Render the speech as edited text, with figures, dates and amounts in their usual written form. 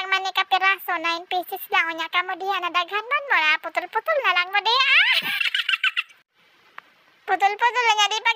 man ni kapiraso, 9 pieces lang. Unya ka mo diha, nadaghan man mo na. Putol-putol na lang mo diha. Putol-putol na di pa